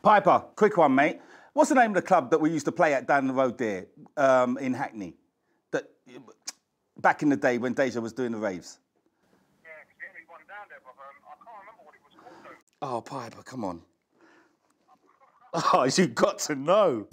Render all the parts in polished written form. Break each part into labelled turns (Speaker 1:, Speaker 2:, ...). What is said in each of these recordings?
Speaker 1: Piper, quick one, mate. What's the name of the club that we used to play at down the road there in Hackney? That back in the day when Deja was doing the raves.
Speaker 2: Yeah, because we only won down there, but I can't remember what it was called though.
Speaker 1: Oh, Piper, come on. Oh, you got to know.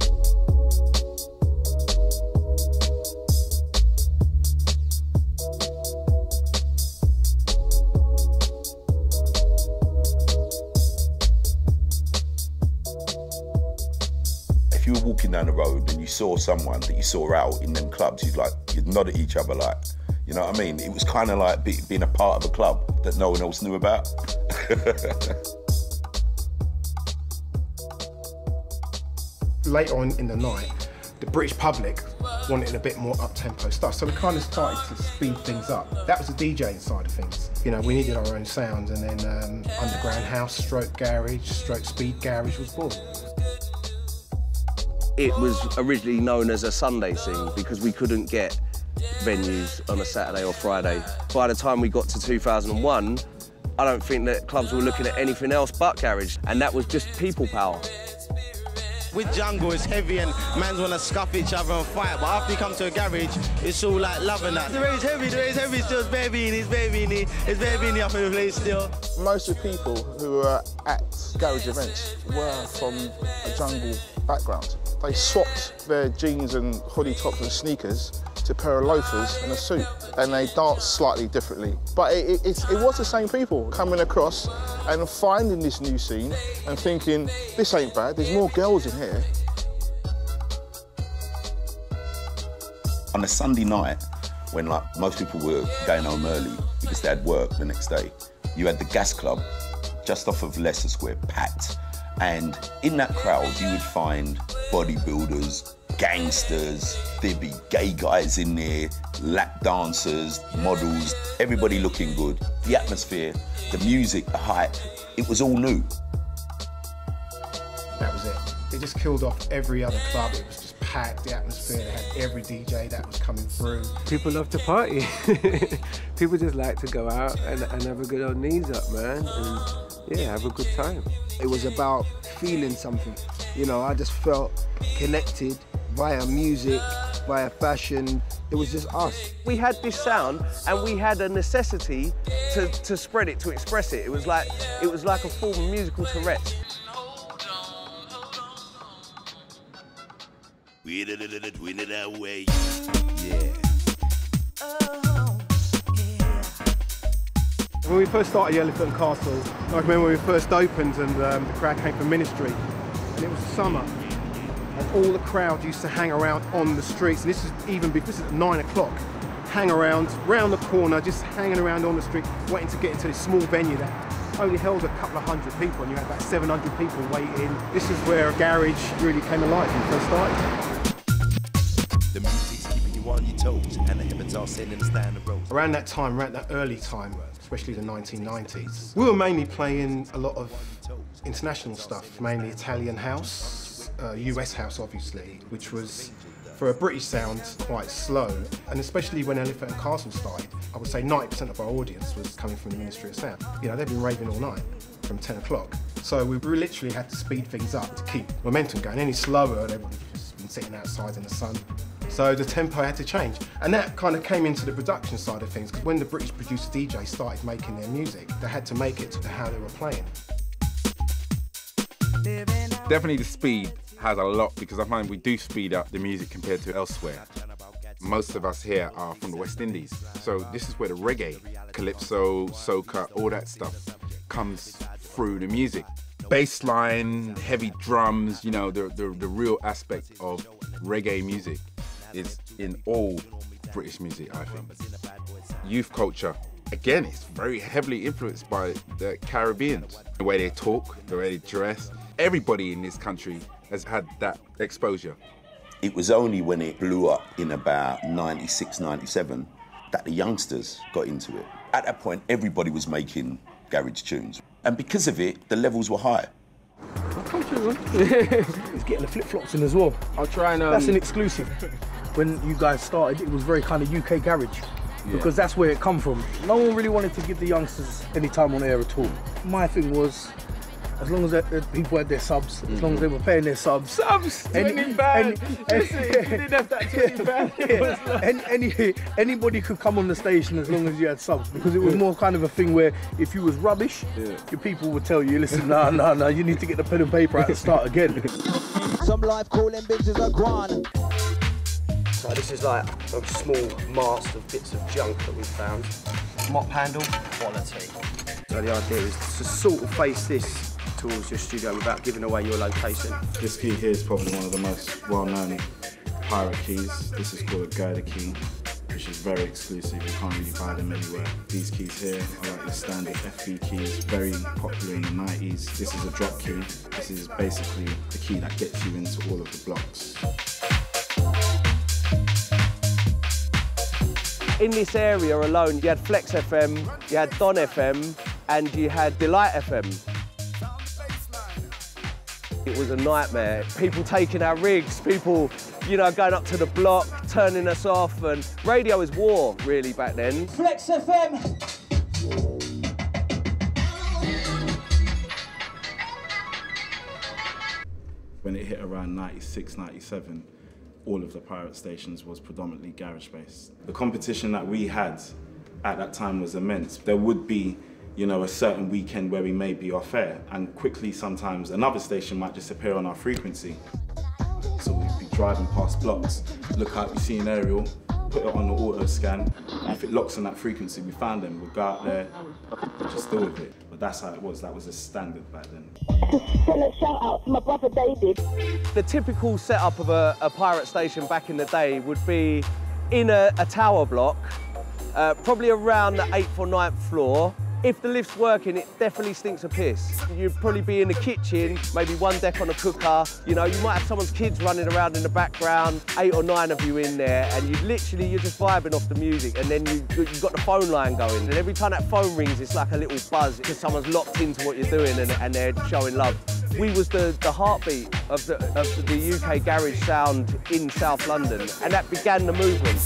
Speaker 3: If you were walking down the road and you saw someone that you saw out in them clubs, you'd nod at each other like, you know what I mean? It was kind of like being a part of a club that no one else knew about.
Speaker 4: Later on in the night, the British public wanted a bit more up-tempo stuff, so we kind of started to speed things up. That was the DJing side of things. You know, we needed our own sounds, and then underground house, stroke garage, stroke speed garage was born.
Speaker 5: It was originally known as a Sunday scene because we couldn't get venues on a Saturday or Friday. By the time we got to 2001, I don't think that clubs were looking at anything else but garage, and that was just people power.
Speaker 6: With jungle, it's heavy and mans want to scuff each other and fight, but after you come to a garage, it's all like loving that. The rave's heavy, still, it's bare beanie, up in the place still.
Speaker 7: Most of the people who were at garage events were from a jungle background. They swapped their jeans and hoodie tops and sneakers to a pair of loafers and a suit, and they danced slightly differently. But it was the same people coming across and finding this new scene and thinking, this ain't bad, there's more girls in here.
Speaker 3: On a Sunday night, when like most people were going home early because they had work the next day, you had the Gas Club just off of Leicester Square, packed. And in that crowd, you would find bodybuilders, gangsters, there'd be gay guys in there, lap dancers, models, everybody looking good. The atmosphere, the music, the hype, it was all new.
Speaker 4: That was it. They just killed off every other club. It was just packed, the atmosphere. They had every DJ that was coming through.
Speaker 8: People love to party. People just like to go out and have a good old knees up, man, and yeah, have a good time.
Speaker 9: It was about feeling something. You know, I just felt connected via music, via fashion. It was just us.
Speaker 5: We had this sound and we had a necessity to spread it, to express it. It was like a form of musical Tourette's.
Speaker 3: We did it that way.
Speaker 5: Yeah.
Speaker 4: When we first started the Elephant and Castle, I remember when we first opened and the crowd came from Ministry, and it was summer, and all the crowd used to hang around on the streets, and this is at 9 o'clock, hang around the corner, just hanging around on the street, waiting to get into this small venue that only held a couple of hundred people, and you had about 700 people waiting. This is where a garage really came alive when we first started.
Speaker 3: The music's keeping you on your toes, and the heavens are sending us down the road.
Speaker 4: Around that time, around that early time, especially the 1990s, we were mainly playing a lot of international stuff, mainly Italian house, US house obviously, which was, for a British sound, quite slow. And especially when Elephant and Castle started, I would say 90% of our audience was coming from the Ministry of Sound. You know, they've been raving all night from 10 o'clock. So we literally had to speed things up to keep momentum going. Any slower, they would have just been sitting outside in the sun. So the tempo had to change. And that kind of came into the production side of things, because when the British producer DJs started making their music, they had to make it to how they were playing.
Speaker 10: Definitely the speed has a lot, because I find we do speed up the music compared to elsewhere. Most of us here are from the West Indies, so this is where the reggae, calypso, soca, all that stuff comes through the music. Bass line, heavy drums, you know, the real aspect of reggae music is in all British music, I think. Youth culture, again, it's very heavily influenced by the Caribbeans. The way they talk, the way they dress. Everybody in this country has had that exposure.
Speaker 3: It was only when it blew up in about 96, 97 that the youngsters got into it. At that point, everybody was making garage tunes. And because of it, the levels were high.
Speaker 11: It's getting the flip-flops in as well. I'll try and... That's an exclusive. When you guys started, it was very kind of UK garage. Because that's where it come from. No one really wanted to give the youngsters any time on air at all. My thing was, as long as the people had their subs, as long as they were paying their subs.
Speaker 1: Subs, 20 pounds. Listen, you didn't have that 20 pounds.
Speaker 11: Anybody could come on the station as long as you had subs, because it was more kind of a thing where if you was rubbish, your people would tell you, listen, no, you need to get the pen and paper out and start again.
Speaker 12: Some life calling bitches are gone.
Speaker 13: So this is like a small mast of bits of junk that we found. Mop handle, quality. So the idea is to sort of face this towards your studio without giving away your location.
Speaker 14: This key here is probably one of the most well-known pirate keys. This is called a girder key, which is very exclusive. You can't really buy them anywhere. These keys here are like the standard FB keys, very popular in the 90s. This is a drop key. This is basically the key that gets you into all of the blocks.
Speaker 5: In this area alone, you had Flex FM, you had Don FM, and you had Delight FM. It was a nightmare. People taking our rigs, people, you know, going up to the block, turning us off, and radio was war, really, back then.
Speaker 12: Flex FM.
Speaker 14: When it hit around 96, 97, all of the pirate stations was predominantly garage-based. The competition that we had at that time was immense. There would be, you know, a certain weekend where we may be off air, and quickly sometimes another station might just appear on our frequency. So we'd be driving past blocks, look out, we see an aerial, put it on the auto scan, and if it locks on that frequency, we found them, we'll go out there, just deal with it. But that's how it was, that was a standard back then.
Speaker 12: Shout out to my brother David.
Speaker 5: The typical setup of a pirate station back in the day would be in a tower block, probably around the 8th or 9th floor. If the lift's working, it definitely stinks of piss. You'd probably be in the kitchen, maybe one deck on a cooker. You know, you might have someone's kids running around in the background, 8 or 9 of you in there, and you're just vibing off the music, and then you've got the phone line going. And every time that phone rings, it's like a little buzz, because someone's locked into what you're doing and they're showing love. We was the heartbeat of the UK garage sound in South London, and that began the movement.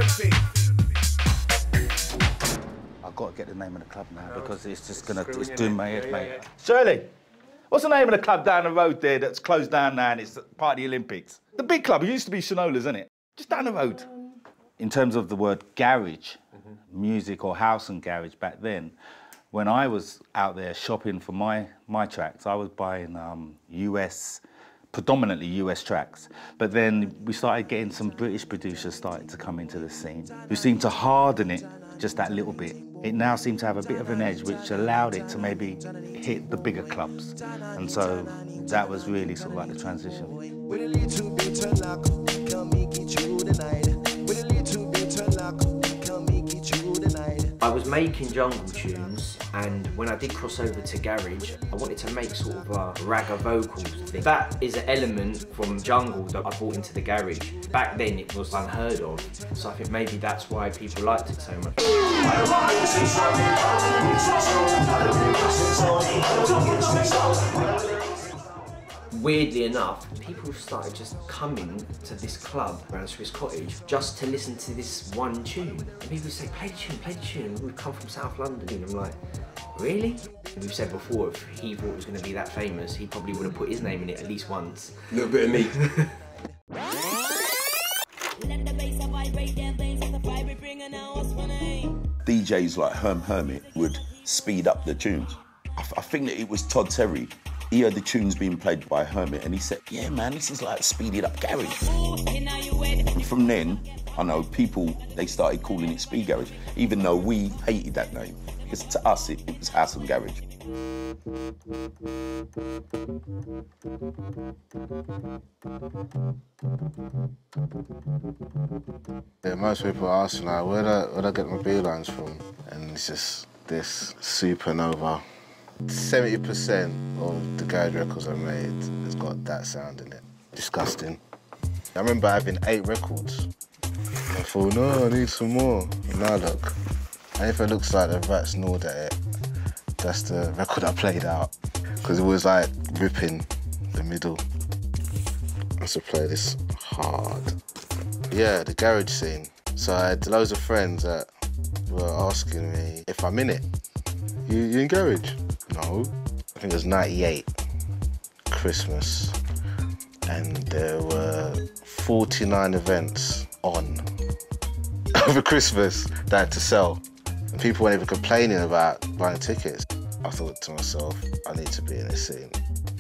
Speaker 1: I've got to get the name of the club now because it's just it's doing my head, mate. Shirley, what's the name of the club down the road there that's closed down now and it's part of the Olympics? The big club, it used to be Shinola's, isn't it? Just down the road. In terms of the word garage, music or house and garage back then, when I was out there shopping for my tracks, I was buying predominantly US tracks. But then we started getting some British producers started to come into the scene who seemed to harden it just that little bit. It now seemed to have a bit of an edge which allowed it to maybe hit the bigger clubs. And so that was really sort of like the transition.
Speaker 13: I was making jungle tunes, and when I did cross over to garage, I wanted to make sort of a ragga vocals thing. That is an element from jungle that I brought into the garage. Back then it was unheard of, so I think maybe that's why people liked it so much. Weirdly enough, people started just coming to this club around Swiss Cottage just to listen to this one tune. And people would say, play the tune, and we'd come from South London, and I'm like, really? We've said before, if he thought it was going to be that famous, he probably would have put his name in it at least once.
Speaker 3: A little bit of me. DJs like Hermit would speed up the tunes. I think that it was Todd Terry. He heard the tunes being played by Hermit and he said, yeah man, this is like speeded up garage. And from then, I know people, they started calling it speed garage, even though we hated that name. Because to us, it was house and garage.
Speaker 15: Yeah, most people ask like, where'd I get my B-lines from? And it's just this Supernova. 70% of the garage records I made has got that sound in it. Disgusting. I remember having 8 records. I thought, no, I need some more. And now look, anything that looks like the rats gnawed at it, that's the record I played out. Because it was like ripping the middle. I used to play this hard. Yeah, the garage scene. So I had loads of friends that were asking me if I'm in it. You in garage? No. I think it was 98, Christmas, and there were 49 events on over Christmas that I had to sell. And people weren't even complaining about buying tickets. I thought to myself, I need to be in this scene.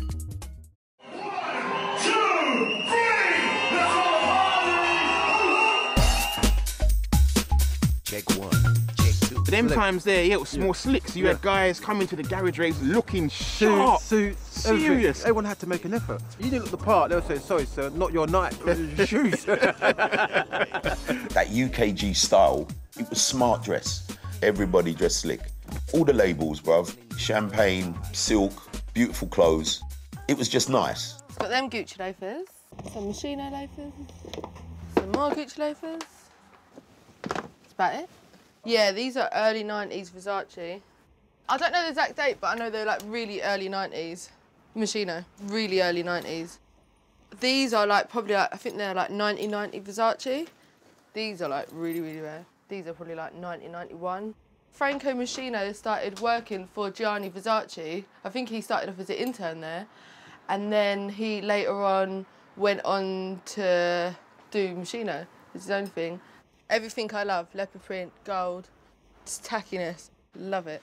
Speaker 16: Check one, check two. But them times there, yeah, it was more slick. So you had guys coming to the garage raves looking sharp,
Speaker 11: suits,
Speaker 16: serious.
Speaker 11: Everyone had to make an effort. You didn't look the part, they'll say, sorry sir, not your night, your shoes.
Speaker 3: That UKG style, it was smart dress. Everybody dressed slick. All the labels, bruv. Champagne, silk, beautiful clothes. It was just nice.
Speaker 17: It's got them Gucci loafers, some Moschino loafers, some more Gucci loafers. That's about it. Yeah, these are early 90s Versace. I don't know the exact date, but I know they're like really early 90s. Moschino, really early 90s. These are like probably like, I think they're like 1990 Versace. These are like really, really rare. These are probably like 1991. Franco Moschino started working for Gianni Versace. I think he started off as an intern there. And then he later on went on to do Moschino. It's his own thing. Everything I love, leopard print, gold, just tackiness, love it.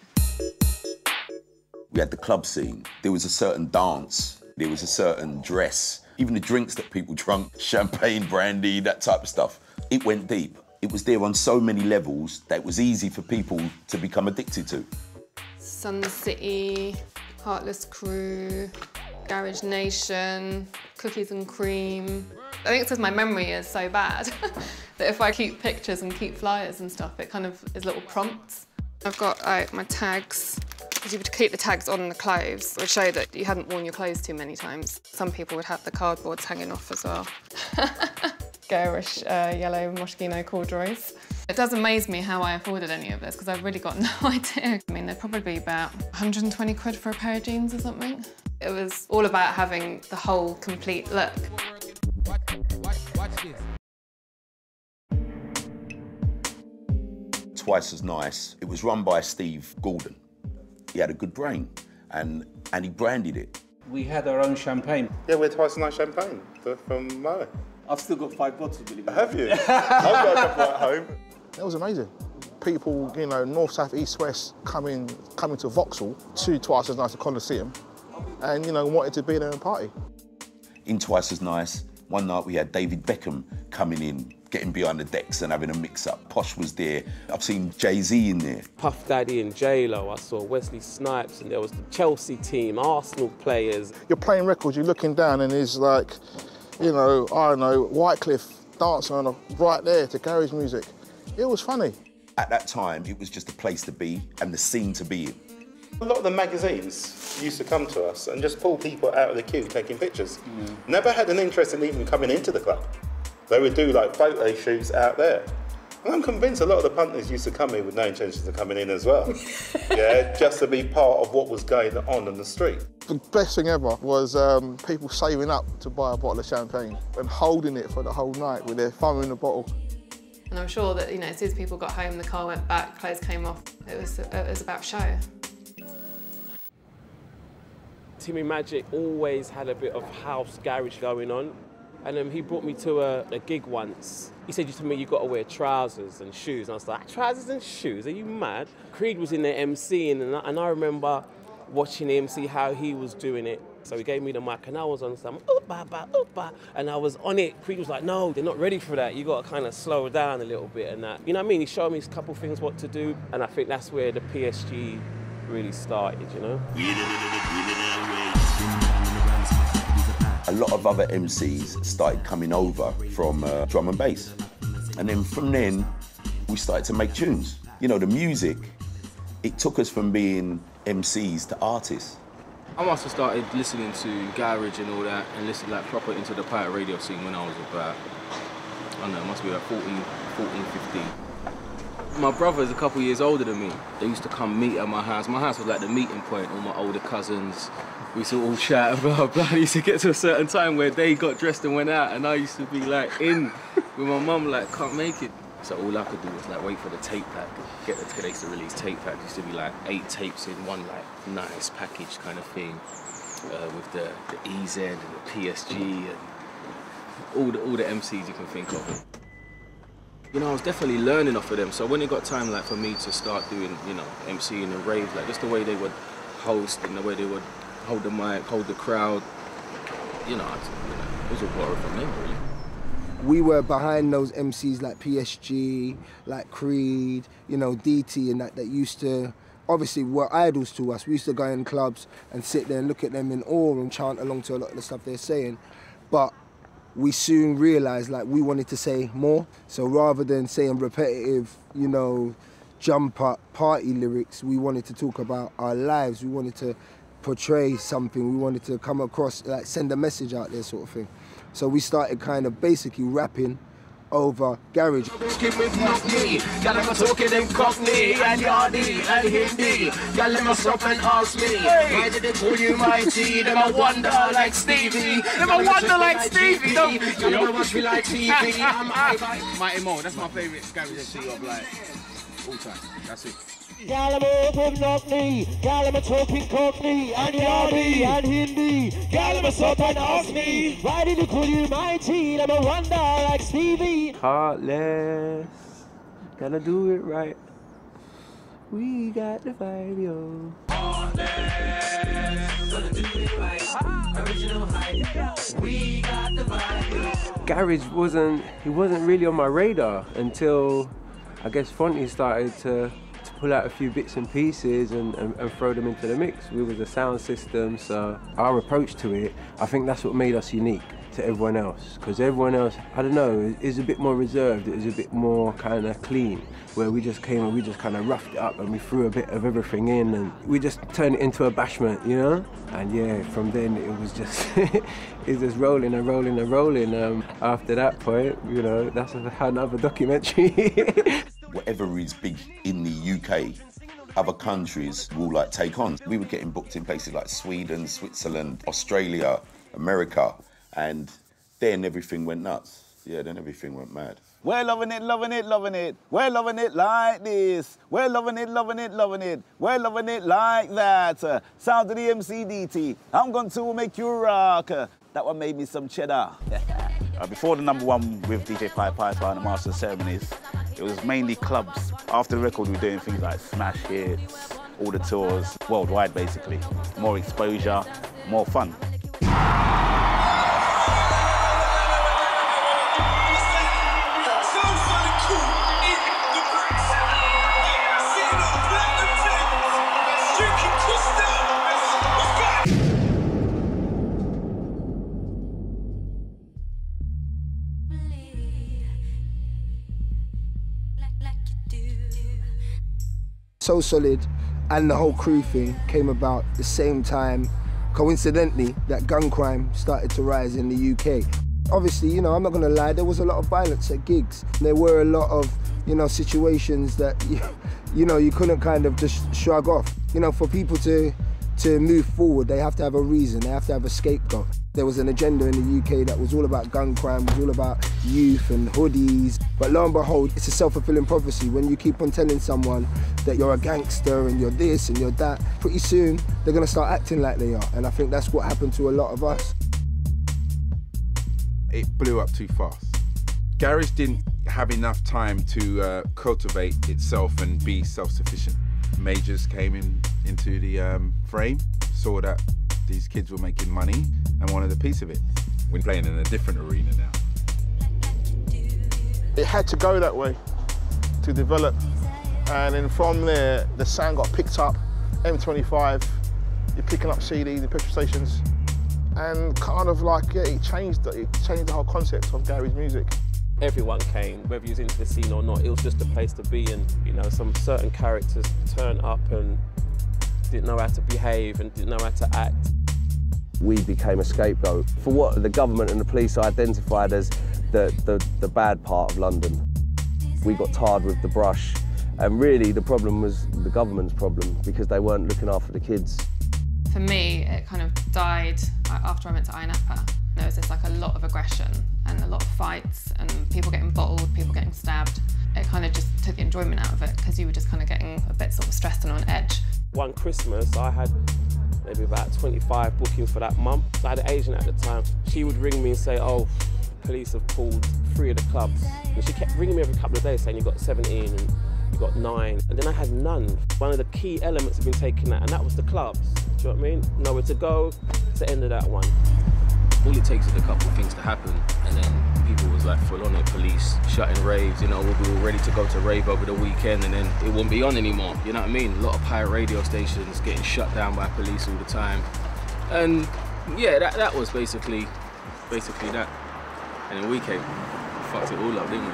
Speaker 3: We had the club scene. There was a certain dance. There was a certain dress. Even the drinks that people drank, champagne, brandy, that type of stuff. It went deep. It was there on so many levels that it was easy for people to become addicted to.
Speaker 18: Sun City, Heartless Crew, Garage Nation, Cookies and Cream. I think it's because my memory is so bad that if I keep pictures and keep flyers and stuff, it kind of is little prompts. I've got like my tags, because you would keep the tags on the clothes. It would show that you hadn't worn your clothes too many times. Some people would have the cardboards hanging off as well. Garish yellow Moschino corduroys. It does amaze me how I afforded any of this, because I've really got no idea. I mean, they'd probably be about 120 quid for a pair of jeans or something. It was all about having the whole complete look.
Speaker 3: Twice as Nice. It was run by Steve Gordon. He had a good brain, and he branded it.
Speaker 19: We had our own champagne.
Speaker 7: Yeah, we're Twice as Nice champagne from Moe.
Speaker 19: I've still got 5 bottles, believe it.
Speaker 7: Have you? I've got a couple at home. It was amazing. People, you know, north, south, east, west, coming to Vauxhall, to Twice as Nice to Coliseum, and, you know, wanted to be there and party.
Speaker 3: In Twice as Nice, one night we had David Beckham coming in, getting behind the decks and having a mix-up. Posh was there. I've seen Jay-Z in there.
Speaker 20: Puff Daddy and J-Lo. I saw Wesley Snipes, and there was the Chelsea team, Arsenal players.
Speaker 7: You're playing records, you're looking down, and there's like, you know, I don't know, Wycliffe dancing on right there to garage music. It was funny.
Speaker 3: At that time, it was just a place to be and the scene to be in.
Speaker 21: A lot of the magazines used to come to us and just pull people out of the queue taking pictures. Never had an interest in even coming into the club. They would do like photo shoots out there. And I'm convinced a lot of the punters used to come in with no intentions of coming in as well. Yeah, just to be part of what was going on the street.
Speaker 7: The best thing ever was people saving up to buy a bottle of champagne and holding it for the whole night with their thumb in the bottle.
Speaker 18: And I'm sure that, you know, as soon as people got home, the car went back, clothes came off. It was about show.
Speaker 20: Timmy Magic always had a bit of house garage going on. And he brought me to a gig once. He said to me, you've got to wear trousers and shoes. And I was like, trousers and shoes? Are you mad? Creed was in there MCing, and I remember watching him, see how he was doing it. So he gave me the mic, and I was on some, oopa, and I was on it. Creed was like, no, they're not ready for that. You got to kind of slow down a little bit and that. You know what I mean? He showed me a couple of things what to do, and I think that's where the PSG really started, you know?
Speaker 3: A lot of other MCs started coming over from drum and bass. And then from then, we started to make tunes. You know, the music, it took us from being MCs to artists.
Speaker 22: I must have started listening to garage and all that and listening like proper into the pirate radio scene when I was about, I don't know, it must be like 14, 15. My brother's a couple years older than me. They used to come meet at my house. My house was like the meeting point, all my older cousins. We used to all chat, blah, blah. I used to get to a certain time where they got dressed and went out, and I used to be like in with my mum, like, can't make it. So all I could do was like wait for the tape pack, get the they used to release tape packs. Used to be like 8 tapes in one like nice package kind of thing, with the EZ and the PSG and all the MCs you can think of. You know, I was definitely learning off of them. So when it got time like for me to start doing, you know, MCing and raves, like just the way they would host and the way they would hold the mic, hold the crowd, you know, it was all borrowed from them really.
Speaker 9: We were behind those MCs like PSG, like Creed, you know, DT and that used to, obviously were idols to us. We used to go in clubs and sit there and look at them in awe and chant along to a lot of the stuff they're saying. But we soon realised like we wanted to say more. So rather than saying repetitive, you know, jump up party lyrics, we wanted to talk about our lives. We wanted to portray something. We wanted to come across, like send a message out there sort of thing. So we started kind of basically rapping over garage.
Speaker 16: Mighty Mo, that's my favourite garage MC of like all time. That's it.
Speaker 12: Gal, I'm open Knockney, gal, I'm talking Cockney, and Yardi, and Hindi. Gal, I'm stop and ask me, why did you call you mighty? I'm a wonder like Stevie.
Speaker 8: Heartless, gotta do it right. We got the vibe, yo. Heartless, gonna do it right. Original hype, we got the vibe, yo. Garage wasn't really on my radar until I guess Fonty started to pull out a few bits and pieces and throw them into the mix. We was a sound system, so our approach to it, I think that's what made us unique to everyone else. Because everyone else, I don't know, is a bit more reserved, it was a bit more kind of clean, where we just came and we just kind of roughed it up and we threw a bit of everything in and we just turned it into a bashment, you know? And yeah, from then it was just, it was just rolling and rolling and rolling. After that point, you know, that's another documentary.
Speaker 3: Whatever is big in the UK, other countries will like take on. We were getting booked in places like Sweden, Switzerland, Australia, America, and then everything went nuts. Yeah, then everything went mad.
Speaker 2: We're loving it, loving it, loving it. We're loving it like this. We're loving it, loving it, loving it. We're loving it like that. Sound of the MCDT. I'm going to make you rock. That one made me some cheddar.
Speaker 21: Before the #1 with DJ Pied Piper and the Master of Ceremonies, it was mainly clubs. After the record, we were doing things like smash hits, all the tours, worldwide basically. More exposure, more fun.
Speaker 9: So Solid and the whole crew thing came about the same time, coincidentally, that gun crime started to rise in the UK. Obviously, you know, I'm not gonna lie, there was a lot of violence at gigs. There were a lot of, you know, situations that, you know, you couldn't kind of just shrug off. You know, for people to move forward, they have to have a reason, they have to have a scapegoat. There was an agenda in the UK that was all about gun crime, was all about youth and hoodies. But lo and behold, it's a self-fulfilling prophecy. When you keep on telling someone that you're a gangster and you're this and you're that, pretty soon they're gonna start acting like they are. And I think that's what happened to a lot of us.
Speaker 10: It blew up too fast. Garage didn't have enough time to cultivate itself and be self-sufficient. Majors came into the frame, saw that these kids were making money and wanted a piece of it. We're playing in a different arena now.
Speaker 7: It had to go that way to develop, and then from there the sound got picked up. M25, you're picking up CDs in petrol stations, and kind of like, yeah, it changed the whole concept of garage music.
Speaker 20: Everyone came, whether you was into the scene or not. It was just a place to be, and you know, some certain characters turned up and didn't know how to behave and didn't know how to act.
Speaker 5: We became a scapegoat for what the government and the police identified as the bad part of London. We got tarred with the brush, and really the problem was the government's problem because they weren't looking after the kids.
Speaker 18: For me, it kind of died after I went to Ayia Napa. There was just like a lot of aggression and a lot of fights and people getting bottled, people getting stabbed. it kind of just took the enjoyment out of it because you were just kind of getting a bit sort of stressed and on edge.
Speaker 20: One Christmas, I had maybe about 25 bookings for that month. So I had an agent at the time. She would ring me and say, oh, police have pulled 3 of the clubs. And she kept ringing me every couple of days saying, you've got 17 and you've got 9. And then I had none. One of the key elements had been taken out, and that was the clubs. Do you know what I mean? Nowhere to go, it's the end of that one.
Speaker 22: All it takes is a couple of things to happen, and then people was like full on it, police shutting raves, you know, we were ready to go to rave over the weekend and then it wouldn't be on anymore, you know what I mean? A lot of pirate radio stations getting shut down by police all the time. And yeah, that was basically that. And then we came, fucked it all up, didn't we?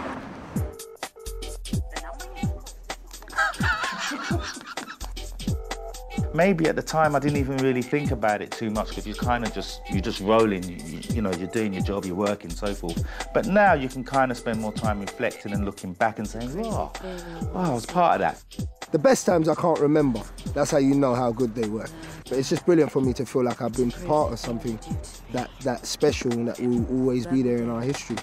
Speaker 1: Maybe at the time I didn't even really think about it too much because you're just rolling, you know, you're doing your job, you're working, so forth. But now you can kind of spend more time reflecting and looking back and saying, oh, I was part of that.
Speaker 9: The best times I can't remember. That's how you know how good they were. But it's just brilliant for me to feel like I've been part of something that special and that will always be there in our history.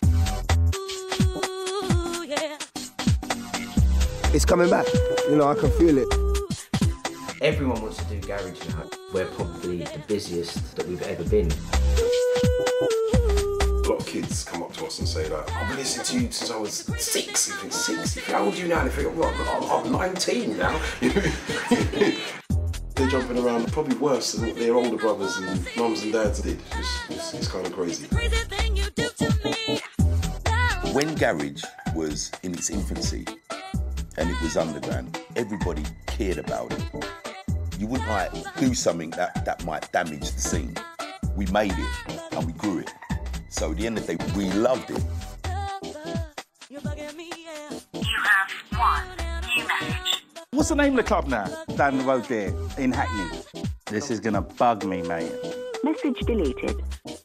Speaker 9: It's coming back, you know, I can feel it.
Speaker 13: Everyone wants to do garage now. We're probably the busiest that we've ever been.
Speaker 4: A lot of kids come up to us and say that, I've been listening to you since I was 6. You think 6? You think, how old are you now? They think, well, I'm 19 now. They're jumping around probably worse than what their older brothers and mums and dads did. It's kind of crazy.
Speaker 3: When garage was in its infancy and it was underground, everybody cared about it. You wouldn't like do something that might damage the scene. We made it and we grew it. So at the end of the day, we loved it.
Speaker 12: You have one new message.
Speaker 1: What's the name of the club now? Down the road there, in Hackney. This is gonna bug me, mate.
Speaker 12: Message deleted.